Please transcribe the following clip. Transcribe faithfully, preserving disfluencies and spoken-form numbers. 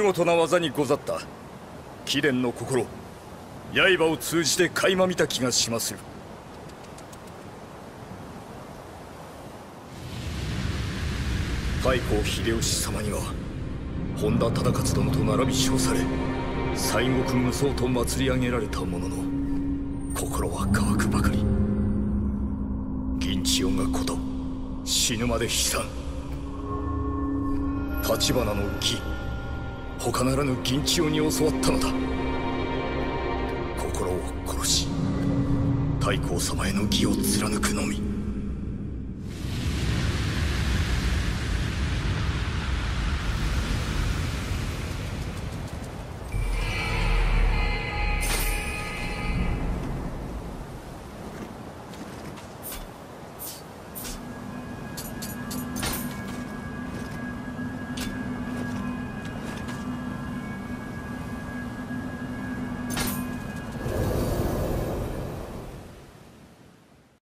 事な技にござった。貴殿の心、刃を通じて垣間見た気がしまする。太閤秀吉様には本田忠勝殿と並び称され、西国無双と祭り上げられたものの、心は乾くばかり。銀千代がこと死ぬまで悲惨。橘の義、他ならぬ銀千代に教わったのだ。心を殺し太閤様への義を貫くのみ。